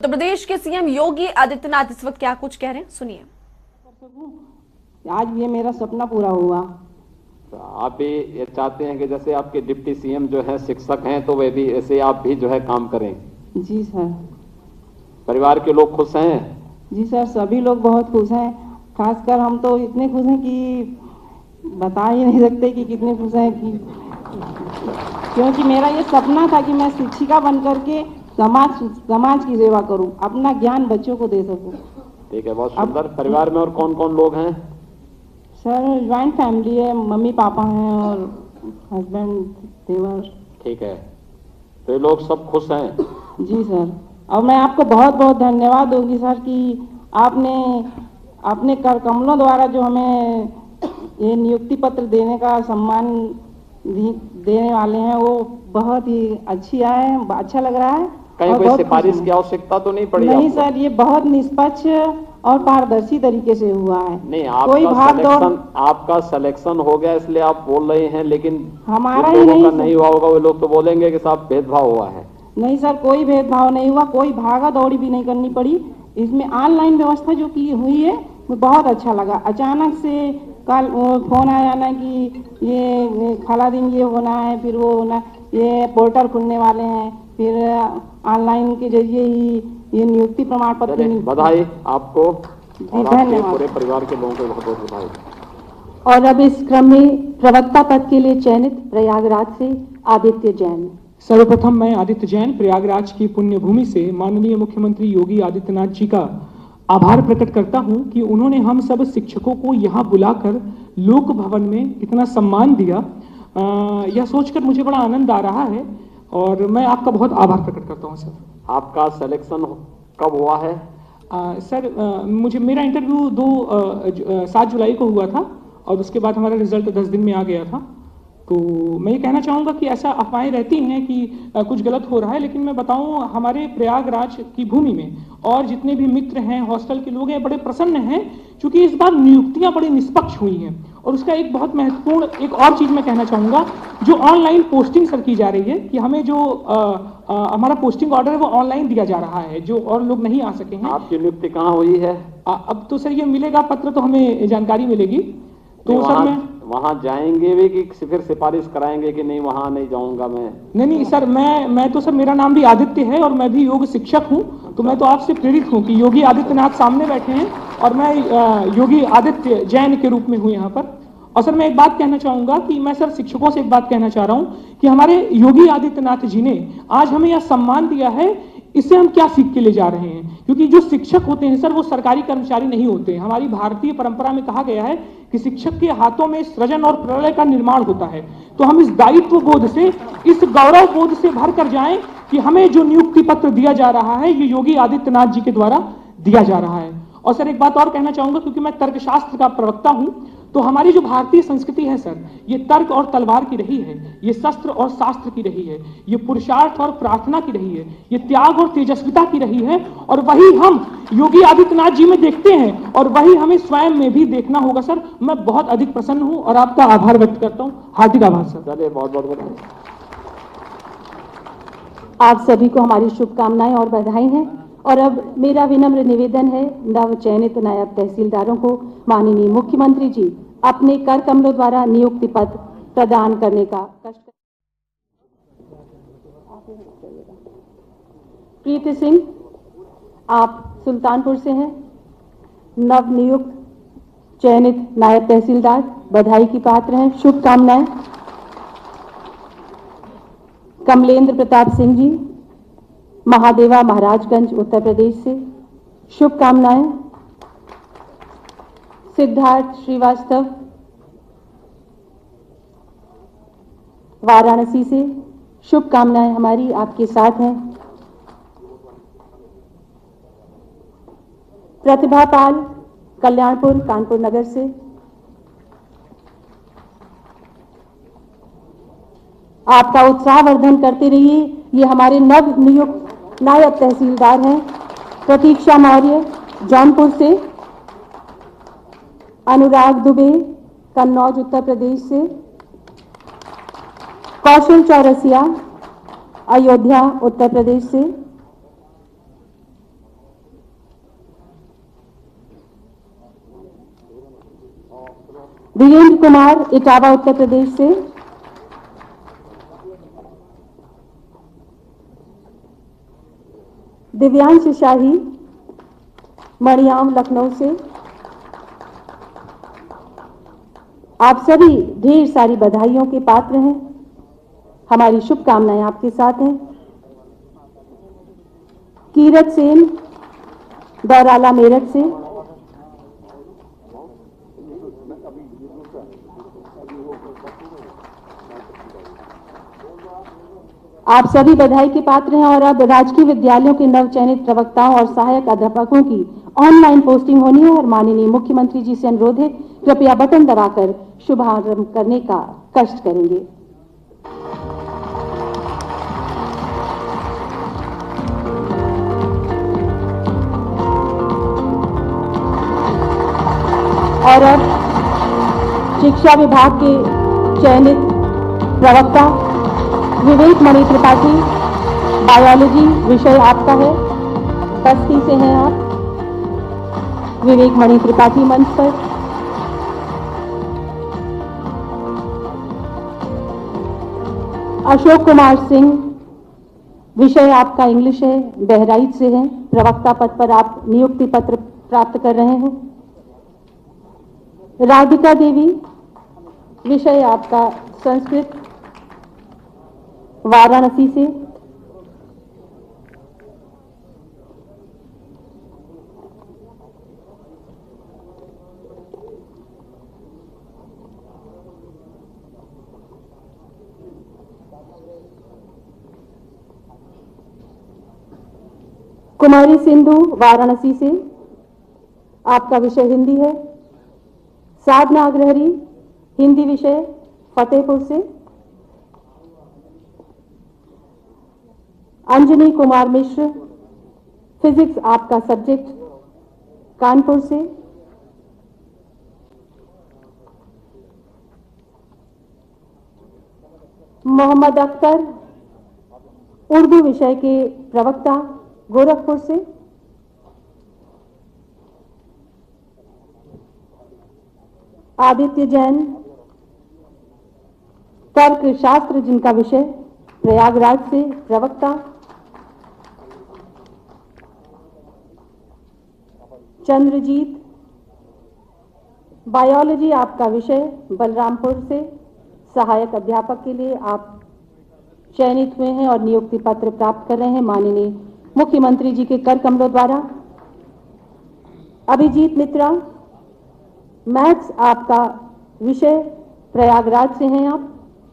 उत्तर प्रदेश के सीएम योगी आदित्यनाथ इस वक्त क्या कुछ कह रहे हैं, सुनिए। आज ये मेरा सपना पूरा हुआ। तो आप भी ये चाहते हैं कि जैसे आपके डिप्टी सीएम जो है शिक्षक हैं, तो वे भी ऐसे आप भी जो है काम करें? जी सर। परिवार के लोग खुश हैं? जी सर, सभी लोग बहुत खुश हैं। खासकर हम तो इतने खुश हैं कि बता ही नहीं सकते कि कितने खुश हैं क्योंकि मेरा ये सपना था कि मैं शिक्षिका बन करके समाज की सेवा करूं, अपना ज्ञान बच्चों को दे सकूं। ठीक है, बहुत सुंदर। परिवार में और कौन कौन लोग हैं? सर ज्वाइंट फैमिली है, मम्मी पापा हैं और हस्बैंड देवर। ठीक है, तो ये लोग सब खुश हैं? जी सर। और मैं आपको बहुत बहुत धन्यवाद दूंगी सर कि आपने अपने कर कमलों द्वारा जो हमें ये नियुक्ति पत्र देने का सम्मान देने वाले हैं, वो बहुत ही अच्छी आए, अच्छा लग रहा है। कहीं कोई सिफारिश की आवश्यकता तो नहीं पड़ी? नहीं सर, ये बहुत निष्पक्ष और पारदर्शी तरीके से हुआ है। नहीं, आपका सिलेक्शन हो गया इसलिए आप बोल रहे हैं, लेकिन हमारा ही नहीं हुआ होगा, वो लोग तो बोलेंगे कि साहब भेदभाव हुआ है। नहीं सर, कोई भेदभाव नहीं हुआ, कोई भागा दौड़ी भी नहीं करनी पड़ी। इसमें ऑनलाइन व्यवस्था जो की हुई है वो बहुत अच्छा लगा। अचानक से कल फोन आ जाना कि ये खाला दिन ये होना है, फिर वो होना, ये पोर्टल खुलने वाले हैं, फिर ऑनलाइन के जरिए ही ये नियुक्ति प्रमाण पत्र। बधाई आपको और आपके पूरे परिवार के लोगों को बहुत बहुत बधाई। और अब इस क्रम में प्रवक्ता पद के लिए चयनित प्रयागराज से आदित्य जैन। सर्वप्रथम मैं आदित्य जैन प्रयागराज की पुण्य भूमि से माननीय मुख्यमंत्री योगी आदित्यनाथ जी का आभार प्रकट करता हूं कि उन्होंने हम सब शिक्षकों को यहां बुलाकर लोक भवन में इतना सम्मान दिया। यह सोचकर मुझे बड़ा आनंद आ रहा है और मैं आपका बहुत आभार प्रकट करता हूं सर। आपका सिलेक्शन कब हुआ है? सर मुझे मेरा इंटरव्यू 7 जुलाई को हुआ था और उसके बाद हमारा रिजल्ट 10 दिन में आ गया था। तो मैं ये कहना चाहूँगा कि ऐसा अफवाहें रहती हैं कि कुछ गलत हो रहा है, लेकिन मैं बताऊँ हमारे प्रयागराज की भूमि में और जितने भी मित्र हैं, हॉस्टल के लोग हैं, बड़े प्रसन्न हैं क्योंकि इस बार नियुक्तियां बड़ी निष्पक्ष हुई हैं। और उसका एक बहुत महत्वपूर्ण एक और चीज़ मैं कहना चाहूँगा, जो ऑनलाइन पोस्टिंग सर की जा रही है कि हमें जो हमारा पोस्टिंग ऑर्डर है वो ऑनलाइन दिया जा रहा है, जो और लोग नहीं आ सके हैं। आपकी नियुक्ति कहाँ हुई है? अब तो सर ये मिलेगा पत्र तो हमें जानकारी मिलेगी। तो सर मैं वहाँ जाएंगे भी कि फिर सिफारिश कराएंगे कि नहीं वहाँ नहीं जाऊंगा मैं? नहीं सर, मैं तो सर मेरा नाम भी आदित्य है और मैं भी योग शिक्षक हूँ, तो मैं तो आपसे प्रेरित हूँ कि योगी आदित्यनाथ सामने बैठे हैं और मैं योगी आदित्य जैन के रूप में हूँ यहाँ पर। और सर मैं एक बात कहना चाहूँगा कि मैं सर शिक्षकों से एक बात कहना चाह रहा हूँ कि हमारे योगी आदित्यनाथ जी ने आज हमें यह सम्मान दिया है, इससे हम क्या सीख के ले जा रहे हैं? क्योंकि जो शिक्षक होते हैं सर वो सरकारी कर्मचारी नहीं होते। हमारी भारतीय परंपरा में कहा गया है कि शिक्षक के हाथों में सृजन और प्रलय का निर्माण होता है। तो हम इस दायित्व बोध से, इस गौरव बोध से भर कर जाएं कि हमें जो नियुक्ति पत्र दिया जा रहा है ये योगी आदित्यनाथ जी के द्वारा दिया जा रहा है। और सर एक बात और कहना चाहूंगा, क्योंकि मैं तर्कशास्त्र का प्रवक्ता हूं, तो हमारी जो भारतीय संस्कृति है सर, ये तर्क और तलवार की रही है, ये शस्त्र और शास्त्र की रही है, ये पुरुषार्थ और प्रार्थना की रही है, ये त्याग और तेजस्विता की रही है। और वही हम योगी आदित्यनाथ जी में देखते हैं और वही हमें स्वयं में भी देखना होगा सर। मैं बहुत अधिक प्रसन्न हूं और आपका आभार व्यक्त करता हूं। हार्दिक आभार सर। चलिए, बहुत बहुत बधाई। आप सभी को हमारी शुभकामनाएं और बधाई हैं। और अब मेरा विनम्र निवेदन है नव चयनित नायब तहसीलदारों को माननीय मुख्यमंत्री जी अपने कर कमलों द्वारा नियुक्ति पत्र प्रदान करने का कष्ट। प्रीति सिंह, आप सुल्तानपुर से हैं, नव नियुक्त चयनित नायब तहसीलदार, बधाई की पात्र हैं, शुभकामनाएं। कमलेंद्र प्रताप सिंह जी, महादेवा महाराजगंज उत्तर प्रदेश से, शुभकामनाएं। सिद्धार्थ श्रीवास्तव, वाराणसी से, शुभकामनाएं हमारी आपके साथ हैं। प्रतिभा पाल, कल्याणपुर कानपुर नगर से, आपका उत्साहवर्धन करते रहिए। ये हमारे नव नियुक्त नायब तहसीलदार हैं। प्रतीक्षा मौर्य, जौनपुर से, अनुराग दुबे, कन्नौज उत्तर प्रदेश से, कौशल चौरसिया, अयोध्या उत्तर प्रदेश से, वीरेंद्र कुमार, इटावा, उत्तर प्रदेश से। दिव्यांश शाही, मणियाम, लखनऊ से। आप सभी ढेर सारी बधाइयों के पात्र हैं। हमारी शुभकामनाएं आपके साथ हैं। कीरत सेन, दौराला, मेरठ से। आप सभी बधाई के पात्र हैं। और अब राजकीय विद्यालयों के नवचयनित प्रवक्ताओं और सहायक अध्यापकों की ऑनलाइन पोस्टिंग होनी है और माननीय मुख्यमंत्री जी से अनुरोध है, कृपया बटन दबाकर शुभारंभ करने का कष्ट करेंगे। और अब शिक्षा विभाग के चयनित प्रवक्ता विवेक मणि त्रिपाठी, बायोलॉजी विषय आपका है, बस्ती से हैं आप। विवेक मणि त्रिपाठी मंच पर। अशोक कुमार सिंह, विषय आपका इंग्लिश है, बहराइच से हैं, प्रवक्ता पद पर आप नियुक्ति पत्र प्राप्त कर रहे हैं। राधिका देवी, विषय आपका संस्कृत, वाराणसी से। कुमारी सिंधु, वाराणसी से, आपका विषय हिंदी है। साधना अग्रहरी, हिंदी विषय, फतेहपुर से। अंजनी कुमार मिश्र, फिजिक्स आपका सब्जेक्ट, कानपुर से। मोहम्मद अख्तर, उर्दू विषय के प्रवक्ता, गोरखपुर से। आदित्य जैन, तर्क शास्त्र जिनका विषय, प्रयागराज से, प्रवक्ता। चंद्रजीत, बायोलॉजी आपका विषय, बलरामपुर से, सहायक अध्यापक के लिए आप चयनित हुए हैं और नियुक्ति पत्र प्राप्त कर रहे हैं माननीय मुख्यमंत्री जी के कर कमलों द्वारा। अभिजीत मित्रा, मैथ्स आपका विषय, प्रयागराज से हैं आप।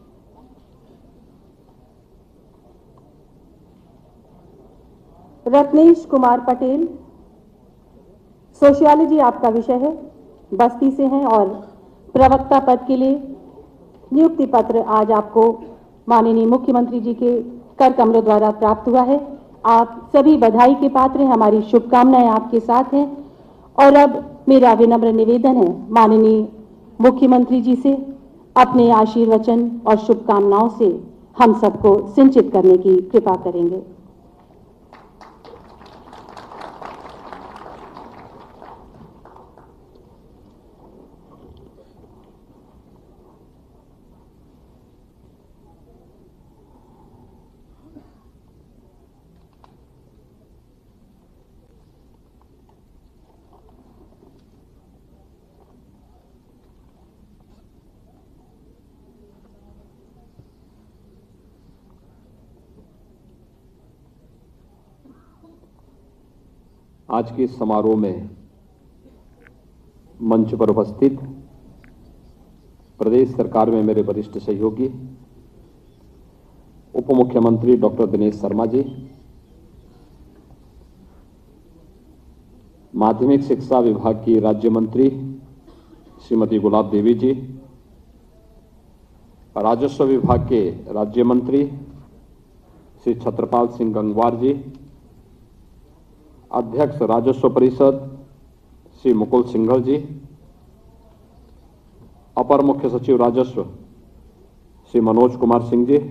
रत्नेश कुमार पटेल, सोशियोलॉजी आपका विषय है, बस्ती से हैं और प्रवक्ता पद के लिए नियुक्ति पत्र आज आपको माननीय मुख्यमंत्री जी के कर कमलों द्वारा प्राप्त हुआ है। आप सभी बधाई के पात्र हैं। हमारी शुभकामनाएं आपके साथ हैं। और अब मेरा विनम्र निवेदन है माननीय मुख्यमंत्री जी से अपने आशीर्वचन और शुभकामनाओं से हम सबको सिंचित करने की कृपा करेंगे। आज के इस समारोह में मंच पर उपस्थित प्रदेश सरकार में मेरे वरिष्ठ सहयोगी उप मुख्यमंत्री डॉक्टर दिनेश शर्मा जी, माध्यमिक शिक्षा विभाग की राज्य मंत्री श्रीमती गुलाब देवी जी, राजस्व विभाग के राज्य मंत्री श्री छत्रपाल सिंह गंगवार जी, अध्यक्ष राजस्व परिषद श्री मुकुल सिंघल जी, अपर मुख्य सचिव राजस्व श्री मनोज कुमार सिंह जी,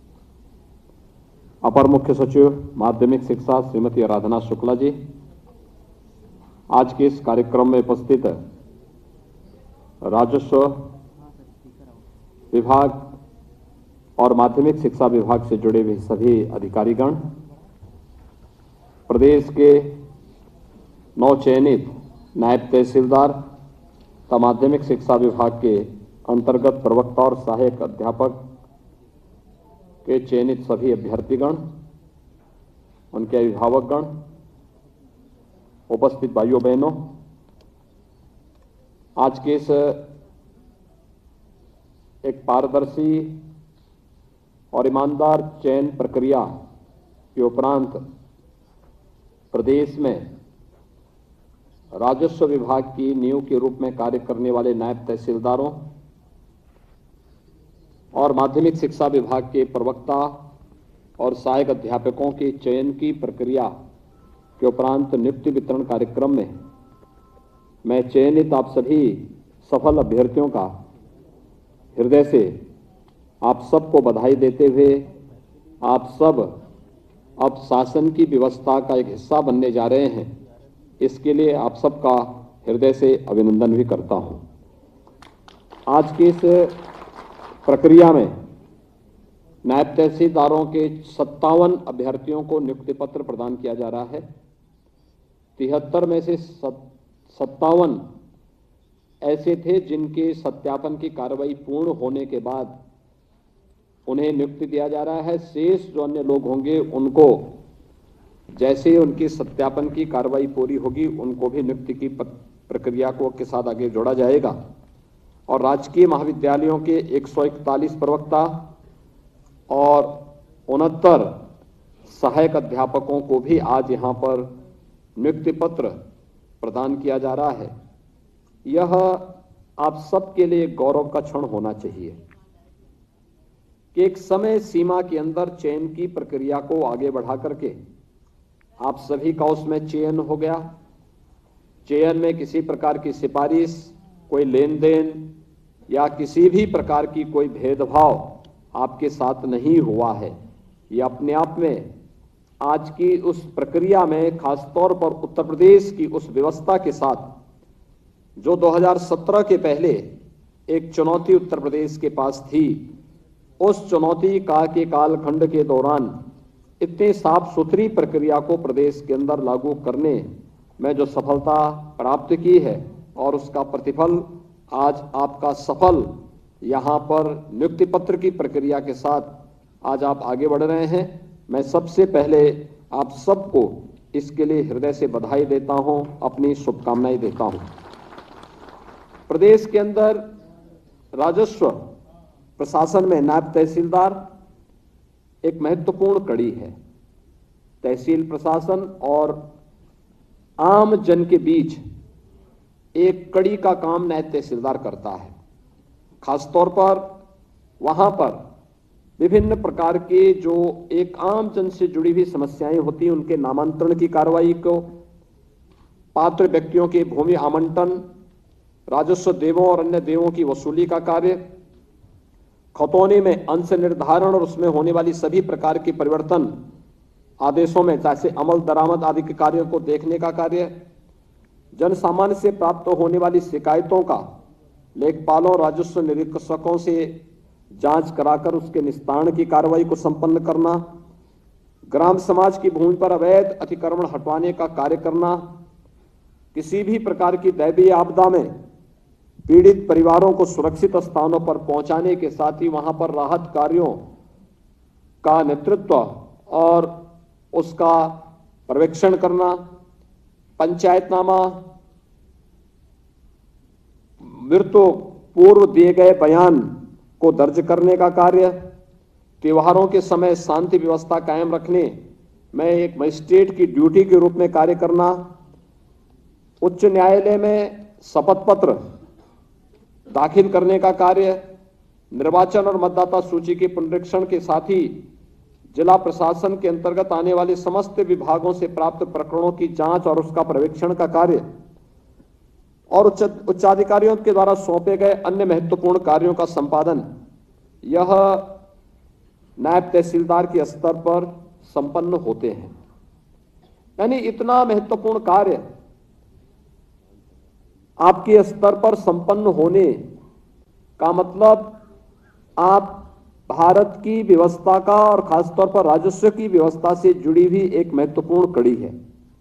अपर मुख्य सचिव माध्यमिक शिक्षा श्रीमती आराधना शुक्ला जी, आज के इस कार्यक्रम में उपस्थित राजस्व विभाग और माध्यमिक शिक्षा विभाग से जुड़े हुए सभी अधिकारीगण, प्रदेश के नवचयनित नायब तहसीलदार तथा माध्यमिक शिक्षा विभाग के अंतर्गत प्रवक्ता और सहायक अध्यापक के चयनित सभी अभ्यर्थीगण, उनके अभिभावकगण, उपस्थित भाइयों बहनों, आज के इस एक पारदर्शी और ईमानदार चयन प्रक्रिया के उपरांत प्रदेश में राजस्व विभाग की नींव के रूप में कार्य करने वाले नायब तहसीलदारों और माध्यमिक शिक्षा विभाग के प्रवक्ता और सहायक अध्यापकों के चयन की प्रक्रिया के उपरांत नियुक्ति वितरण कार्यक्रम में मैं चयनित आप सभी सफल अभ्यर्थियों का हृदय से आप सबको बधाई देते हुए आप सब अब शासन की व्यवस्था का एक हिस्सा बनने जा रहे हैं, इसके लिए आप सबका हृदय से अभिनंदन भी करता हूं। आज की इस प्रक्रिया में नायब तहसीलदारों के 57 अभ्यर्थियों को नियुक्ति पत्र प्रदान किया जा रहा है। 73 में से 57 ऐसे थे जिनके सत्यापन की कार्रवाई पूर्ण होने के बाद उन्हें नियुक्ति दिया जा रहा है। शेष जो अन्य लोग होंगे उनको जैसे ही उनकी सत्यापन की कार्रवाई पूरी होगी उनको भी नियुक्ति की प्रक्रिया को के साथ आगे जोड़ा जाएगा। और राजकीय महाविद्यालयों के 141 प्रवक्ता और 69 सहायक अध्यापकों को भी आज यहां पर नियुक्ति पत्र प्रदान किया जा रहा है। यह आप सबके लिए गौरव का क्षण होना चाहिए कि एक समय सीमा के अंदर चयन की प्रक्रिया को आगे बढ़ा करके आप सभी का उसमें चयन हो गया। चयन में किसी प्रकार की सिफारिश, कोई लेन देन या किसी भी प्रकार की कोई भेदभाव आपके साथ नहीं हुआ है। ये अपने आप में आज की उस प्रक्रिया में खासतौर पर उत्तर प्रदेश की उस व्यवस्था के साथ जो 2017 के पहले एक चुनौती उत्तर प्रदेश के पास थी, उस चुनौती के कालखंड के दौरान इतनी साफ सुथरी प्रक्रिया को प्रदेश के अंदर लागू करने में जो सफलता प्राप्त की है और उसका प्रतिफल आज आपका सफल यहां पर नियुक्ति पत्र की प्रक्रिया के साथ आज आप आगे बढ़ रहे हैं। मैं सबसे पहले आप सबको इसके लिए हृदय से बधाई देता हूं, अपनी शुभकामनाएं देता हूं। प्रदेश के अंदर राजस्व प्रशासन में नायब तहसीलदार एक महत्वपूर्ण कड़ी है। तहसील प्रशासन और आम जन के बीच एक कड़ी का काम नायब तहसीलदार करता है। खासतौर पर वहां पर विभिन्न प्रकार के जो एक आम जन से जुड़ी हुई समस्याएं होती हैं, उनके नामांतरण की कार्रवाई को, पात्र व्यक्तियों के भूमि आवंटन, राजस्व देवों और अन्य देवों की वसूली का कार्य, खतौनी में अंश निर्धारण और उसमें होने वाली सभी प्रकार की परिवर्तन आदेशों में जैसे अमल दरामद आदि के कार्यों को देखने का कार्य, जन सामान्य से प्राप्त होने वाली शिकायतों का लेखपालों राजस्व निरीक्षकों से जांच कराकर उसके निस्तारण की कार्रवाई को संपन्न करना, ग्राम समाज की भूमि पर अवैध अतिक्रमण हटवाने का कार्य करना, किसी भी प्रकार की दैवीय आपदा में पीड़ित परिवारों को सुरक्षित स्थानों पर पहुंचाने के साथ ही वहां पर राहत कार्यों का नेतृत्व और उसका पर्यवेक्षण करना, पंचायतनामा, मृत्यु पूर्व दिए गए बयान को दर्ज करने का कार्य, त्योहारों के समय शांति व्यवस्था कायम रखने में एक मजिस्ट्रेट की ड्यूटी के रूप में कार्य करना, उच्च न्यायालय में शपथ पत्र दाखिल करने का कार्य, निर्वाचन और मतदाता सूची के पुनरीक्षण के साथ ही जिला प्रशासन के अंतर्गत आने वाले समस्त विभागों से प्राप्त प्रकरणों की जांच और उसका पर्यवेक्षण का कार्य और उच्चाधिकारियों के द्वारा सौंपे गए अन्य महत्वपूर्ण कार्यों का संपादन, यह नायब तहसीलदार के स्तर पर संपन्न होते हैं। यानी इतना महत्वपूर्ण कार्य आपके स्तर पर संपन्न होने का मतलब आप भारत की व्यवस्था का और खासतौर पर राजस्व की व्यवस्था से जुड़ी हुई एक महत्वपूर्ण कड़ी है।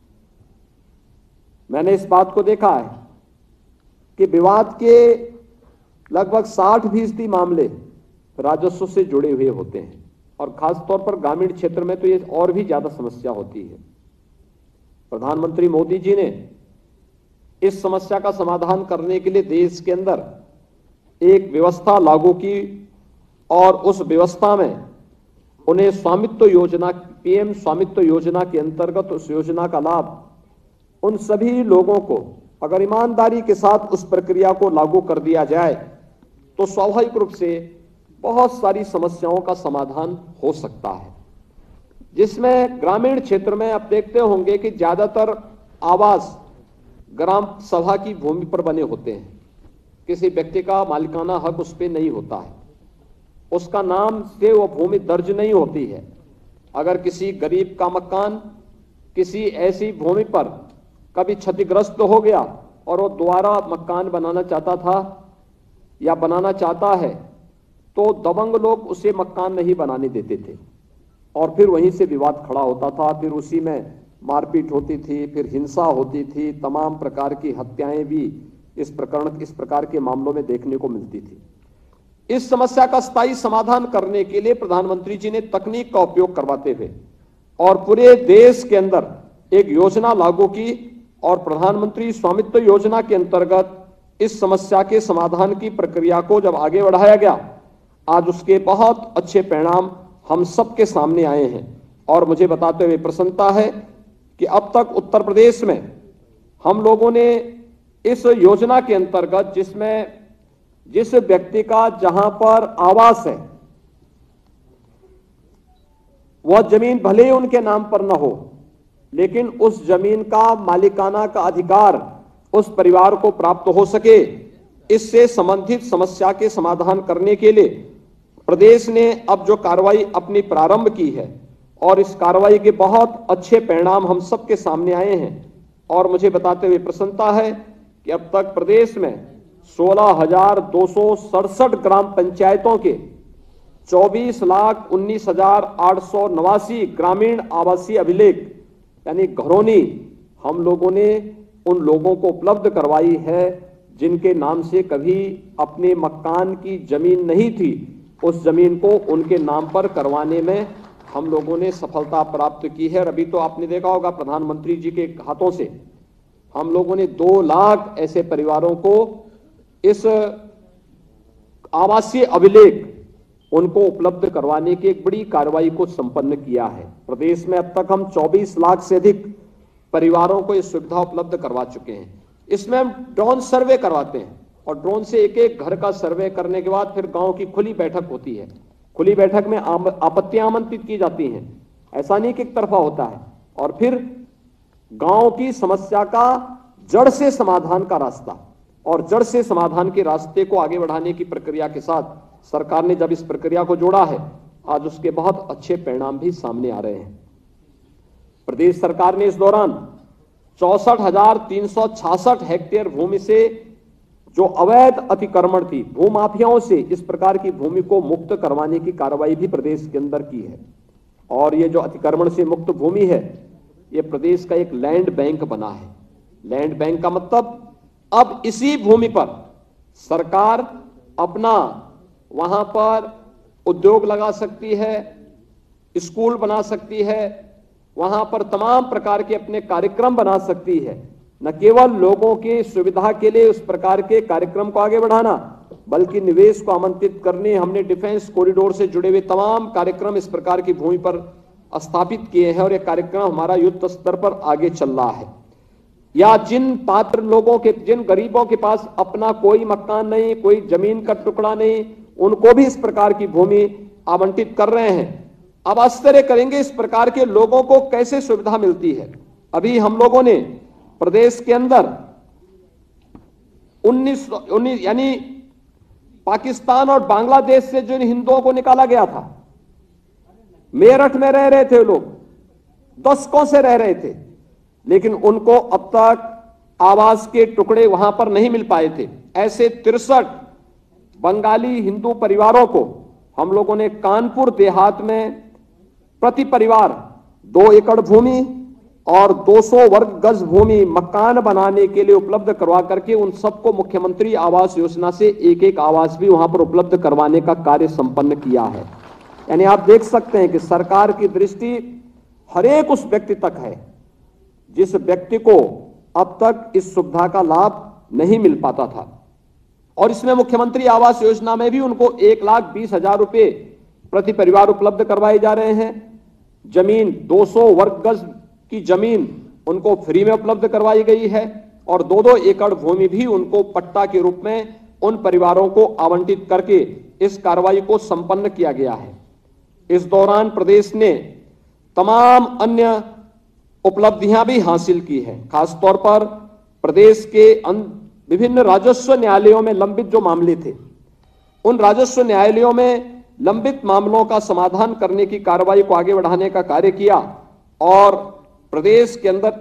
मैंने इस बात को देखा है कि विवाद के लगभग 60% मामले राजस्व से जुड़े हुए होते हैं और खासतौर पर ग्रामीण क्षेत्र में तो ये और भी ज्यादा समस्या होती है। प्रधानमंत्री मोदी जी ने इस समस्या का समाधान करने के लिए देश के अंदर एक व्यवस्था लागू की और उस व्यवस्था में उन्हें स्वामित्व योजना, पीएम स्वामित्व योजना के अंतर्गत उस योजना का लाभ उन सभी लोगों को अगर ईमानदारी के साथ उस प्रक्रिया को लागू कर दिया जाए तो स्वाभाविक रूप से बहुत सारी समस्याओं का समाधान हो सकता है, जिसमें ग्रामीण क्षेत्र में आप देखते होंगे कि ज्यादातर आवास ग्राम सभा की भूमि पर बने होते हैं। किसी व्यक्ति का मालिकाना हक उस पर नहीं होता है, उसका नाम से वो भूमि दर्ज नहीं होती है। अगर किसी गरीब का मकान किसी ऐसी भूमि पर कभी क्षतिग्रस्त हो गया और वो दोबारा मकान बनाना चाहता था या बनाना चाहता है तो दबंग लोग उसे मकान नहीं बनाने देते थे और फिर वहीं से विवाद खड़ा होता था, फिर उसी में मारपीट होती थी, फिर हिंसा होती थी, तमाम प्रकार की हत्याएं भी इस प्रकार के मामलों में देखने को मिलती थी। इस समस्या का स्थायी समाधान करने के लिए प्रधानमंत्री जी ने तकनीक का उपयोग करवाते हुए और पूरे देश के अंदर एक योजना लागू की और प्रधानमंत्री स्वामित्व योजना के अंतर्गत इस समस्या के समाधान की प्रक्रिया को जब आगे बढ़ाया गया, आज उसके बहुत अच्छे परिणाम हम सबके सामने आए हैं और मुझे बताते हुए प्रसन्नता है कि अब तक उत्तर प्रदेश में हम लोगों ने इस योजना के अंतर्गत जिस व्यक्ति का जहां पर आवास है वह जमीन भले ही उनके नाम पर न हो, लेकिन उस जमीन का मालिकाना का अधिकार उस परिवार को प्राप्त हो सके, इससे संबंधित समस्या के समाधान करने के लिए प्रदेश ने अब जो कार्रवाई अपनी प्रारंभ की है और इस कार्रवाई के बहुत अच्छे परिणाम हम सबके सामने आए हैं और मुझे बताते हुए प्रसन्नता है कि अब तक प्रदेश में 16,267 ग्राम पंचायतों के 24,19,889 ग्रामीण आवासीय अभिलेख यानी घरौनी हम लोगों ने उन लोगों को उपलब्ध करवाई है जिनके नाम से कभी अपने मकान की जमीन नहीं थी, उस जमीन को उनके नाम पर करवाने में हम लोगों ने सफलता प्राप्त की है। और अभी तो आपने देखा होगा प्रधानमंत्री जी के हाथों से हम लोगों ने 2 लाख ऐसे परिवारों को इस आवासीय अभिलेख उनको उपलब्ध करवाने की एक बड़ी कार्रवाई को संपन्न किया है। प्रदेश में अब तक हम 24 लाख से अधिक परिवारों को इस सुविधा उपलब्ध करवा चुके हैं। इसमें हम ड्रोन सर्वे करवाते हैं और ड्रोन से एक एक घर का सर्वे करने के बाद फिर गांव की खुली बैठक होती है। खुली बैठक में आपत्तियां आमंत्रित की जाती हैं, ऐसा नहीं कि एक तरफा होता है, और फिर गांव की समस्या का जड़ से समाधान का रास्ता और जड़ से समाधान के रास्ते को आगे बढ़ाने की प्रक्रिया के साथ सरकार ने जब इस प्रक्रिया को जोड़ा है, आज उसके बहुत अच्छे परिणाम भी सामने आ रहे हैं। प्रदेश सरकार ने इस दौरान 64,366 हेक्टेयर भूमि से जो अवैध अतिक्रमण थी, भूमाफियाओं से इस प्रकार की भूमि को मुक्त करवाने की कार्रवाई भी प्रदेश के अंदर की है। और ये जो अतिक्रमण से मुक्त भूमि है, ये प्रदेश का एक लैंड बैंक बना है। लैंड बैंक का मतलब अब इसी भूमि पर सरकार अपना वहां पर उद्योग लगा सकती है, स्कूल बना सकती है, वहां पर तमाम प्रकार के अपने कार्यक्रम बना सकती है। न केवल लोगों की सुविधा के लिए उस प्रकार के कार्यक्रम को आगे बढ़ाना, बल्कि निवेश को आमंत्रित करने हमने डिफेंस कॉरिडोर से जुड़े हुए तमाम कार्यक्रम इस प्रकार की भूमि पर स्थापित किए हैं और यह कार्यक्रम हमारा युद्ध स्तर पर आगे चल रहा है। या जिन पात्र लोगों के, जिन गरीबों के पास अपना कोई मकान नहीं, कोई जमीन का टुकड़ा नहीं, उनको भी इस प्रकार की भूमि आवंटित कर रहे हैं। अब आश्चर्य करेंगे इस प्रकार के लोगों को कैसे सुविधा मिलती है। अभी हम लोगों ने प्रदेश के अंदर 19 यानी पाकिस्तान और बांग्लादेश से जिन हिंदुओं को निकाला गया था, मेरठ में रह रहे थे लोग, दशकों से रह रहे थे, लेकिन उनको अब तक आवास के टुकड़े वहां पर नहीं मिल पाए थे। ऐसे 63 बंगाली हिंदू परिवारों को हम लोगों ने कानपुर देहात में प्रति परिवार 2 एकड़ भूमि और 200 वर्ग गज भूमि मकान बनाने के लिए उपलब्ध करवा करके उन सबको मुख्यमंत्री आवास योजना से एक एक आवास भी वहां पर उपलब्ध करवाने का कार्य संपन्न किया है। यानी आप देख सकते हैं कि सरकार की दृष्टि हर एक उस व्यक्ति तक है जिस व्यक्ति को अब तक इस सुविधा का लाभ नहीं मिल पाता था। और इसमें मुख्यमंत्री आवास योजना में भी उनको 1,20,000 रुपए प्रति परिवार उपलब्ध करवाए जा रहे हैं। जमीन 200 वर्ग गज की जमीन उनको फ्री में उपलब्ध करवाई गई है और 2-2 एकड़ भूमि भी उनको पट्टा के रूप में उन परिवारों को आवंटित करके इस कार्रवाई को संपन्न किया गया है। इस दौरान प्रदेश ने तमाम अन्य उपलब्धियां भी हासिल की है। खासतौर पर प्रदेश के विभिन्न राजस्व न्यायालयों में लंबित जो मामले थे, उन राजस्व न्यायालयों में लंबित मामलों का समाधान करने की कार्रवाई को आगे बढ़ाने का कार्य किया और प्रदेश के अंदर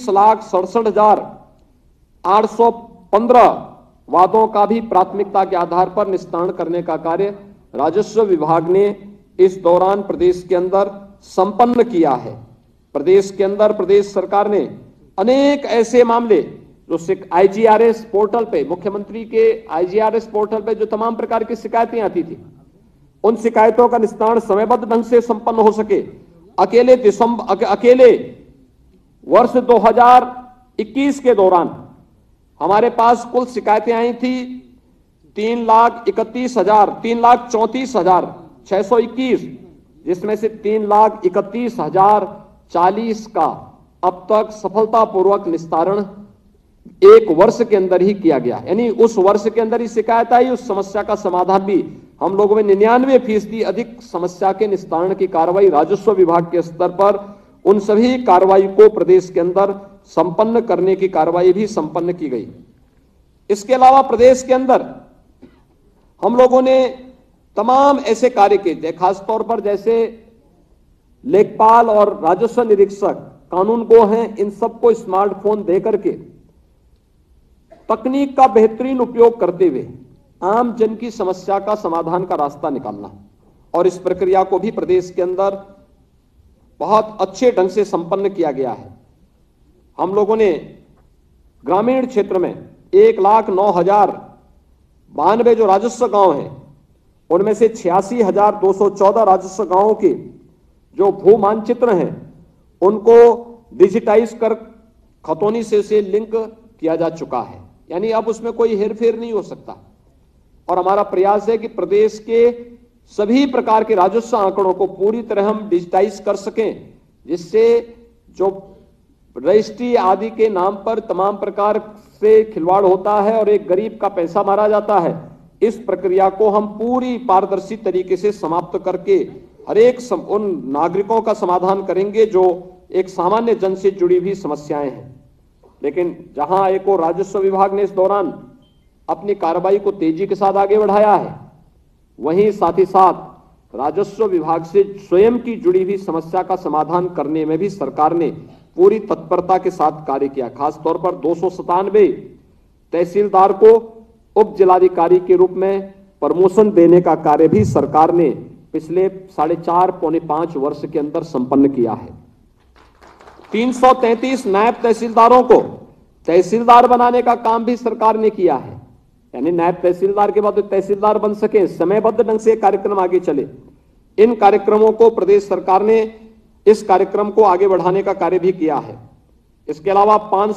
21,67,815 वादों का भी प्राथमिकता के आधार पर निस्तारण करने का कार्य राजस्व विभाग ने इस दौरान प्रदेश के अंदर संपन्न किया है। प्रदेश के अंदर प्रदेश सरकार ने अनेक ऐसे मामले जो आईजीआरएस पोर्टल पे, मुख्यमंत्री के आईजीआरएस पोर्टल पे जो तमाम प्रकार की शिकायतें आती थी, उन शिकायतों का निस्तारण समयबद्ध ढंग से संपन्न हो सके। अकेले वर्ष 2021 के दौरान हमारे पास कुल शिकायतें आई थी 3,34,621, जिसमें से 3,31,040 का अब तक सफलतापूर्वक निस्तारण एक वर्ष के अंदर ही किया गया। यानी उस वर्ष के अंदर ही शिकायत आई, उस समस्या का समाधान भी हम लोगों में 99% अधिक समस्या के निस्तारण की कार्रवाई राजस्व विभाग के स्तर पर उन सभी कार्रवाई को प्रदेश के अंदर संपन्न करने की कार्रवाई भी संपन्न की गई। इसके अलावा प्रदेश के अंदर हम लोगों ने तमाम ऐसे कार्य किए, खासतौर पर जैसे लेखपाल और राजस्व निरीक्षक कानून गो हैं, इन सबको स्मार्टफोन देकर के तकनीक का बेहतरीन उपयोग करते हुए आम जन की समस्या का समाधान का रास्ता निकालना, और इस प्रक्रिया को भी प्रदेश के अंदर बहुत अच्छे ढंग से संपन्न किया गया है। हम लोगों ने ग्रामीण क्षेत्र में 1,09,092 जो राजस्व गांव हैं, उनमें से 86,214 राजस्व गांवों के जो भू मानचित्र हैं उनको डिजिटाइज कर खतौनी से लिंक किया जा चुका है। यानी अब उसमें कोई हेरफेर नहीं हो सकता। और हमारा प्रयास है कि प्रदेश के सभी प्रकार के राजस्व आंकड़ों को पूरी तरह हम डिजिटाइज कर सकें, जिससे जो रजिस्ट्री आदि के नाम पर तमाम प्रकार से खिलवाड़ होता है और एक गरीब का पैसा मारा जाता है, इस प्रक्रिया को हम पूरी पारदर्शी तरीके से समाप्त करके हर एक उन नागरिकों का समाधान करेंगे जो एक सामान्य जन से जुड़ी हुई समस्याएं हैं। लेकिन जहां एक और राजस्व विभाग ने इस दौरान अपनी कार्रवाई को तेजी के साथ आगे बढ़ाया है, वहीं साथ ही साथ राजस्व विभाग से स्वयं की जुड़ी हुई समस्या का समाधान करने में भी सरकार ने पूरी तत्परता के साथ कार्य किया। खासतौर पर 297 तहसीलदार को उप जिलाधिकारी के रूप में प्रमोशन देने का कार्य भी सरकार ने पिछले 4.5 पौने 5 वर्ष के अंदर संपन्न किया है। 333 नायब तहसीलदारों को तहसीलदार बनाने का काम भी सरकार ने किया है। यानी नायब तहसीलदार के बाद तो तहसीलदार बन सके, समयबद्ध ढंग से कार्यक्रम आगे चले। इन कार्यक्रमों को प्रदेश सरकार ने इस कार्यक्रम को आगे बढ़ाने का कार्य भी किया है। इसके अलावा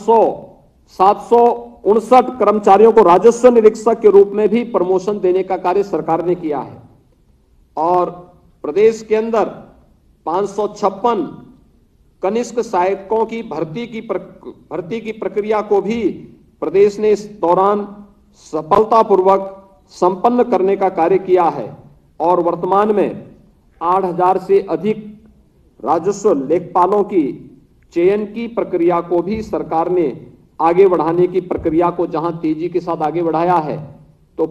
759 कर्मचारियों को राजस्व निरीक्षक के रूप में भी प्रमोशन देने का कार्य सरकार ने किया है। और प्रदेश के अंदर 556 कनिष्ठ सहायकों की भर्ती की प्रक्रिया को भी प्रदेश ने इस दौरान सफलतापूर्वक संपन्न करने का कार्य किया है। और वर्तमान में 8,000 से अधिक राजस्व लेखपालों की चयन की प्रक्रिया को भी सरकार ने आगे बढ़ाने की प्रक्रिया को जहां तेजी के साथ आगे बढ़ाया है, तो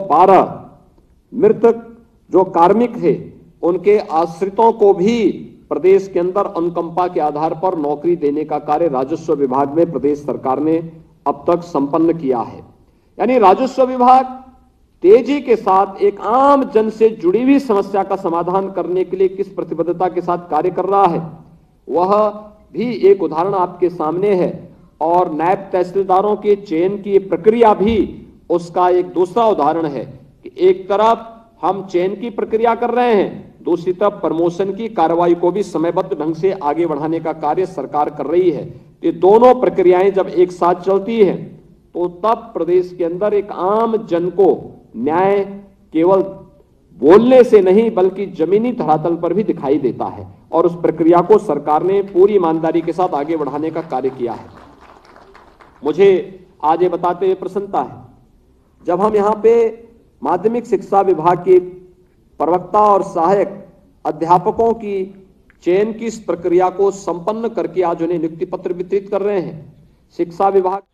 512 मृतक जो कार्मिक थे उनके आश्रितों को भी प्रदेश के अंदर अनुकंपा के आधार पर नौकरी देने का कार्य राजस्व विभाग में प्रदेश सरकार ने अब तक संपन्न किया है। यानी राजस्व विभाग तेजी के साथ एक आम जन से जुड़ी हुई समस्या का समाधान करने के लिए किस प्रतिबद्धता के साथ कार्य कर रहा है, वह भी एक उदाहरण आपके सामने है। और नायब तहसीलदारों के चयन की प्रक्रिया भी उसका एक दूसरा उदाहरण है कि एक तरफ हम चयन की प्रक्रिया कर रहे हैं, दूसरी तरफ प्रमोशन की कार्रवाई को भी समयबद्ध ढंग से आगे बढ़ाने का कार्य सरकार कर रही है। ये दोनों प्रक्रियाएं जब एक साथ चलती है तो तब प्रदेश के अंदर एक आम जन को न्याय केवल बोलने से नहीं बल्कि जमीनी धरातल पर भी दिखाई देता है, और उस प्रक्रिया को सरकार ने पूरी ईमानदारी के साथ आगे बढ़ाने का कार्य किया है। मुझे आज ये बताते हुए प्रसन्नता है, जब हम यहाँ पे माध्यमिक शिक्षा विभाग के प्रवक्ता और सहायक अध्यापकों की चयन की इस प्रक्रिया को संपन्न करके आज उन्हें नियुक्ति पत्र वितरित कर रहे हैं। शिक्षा विभाग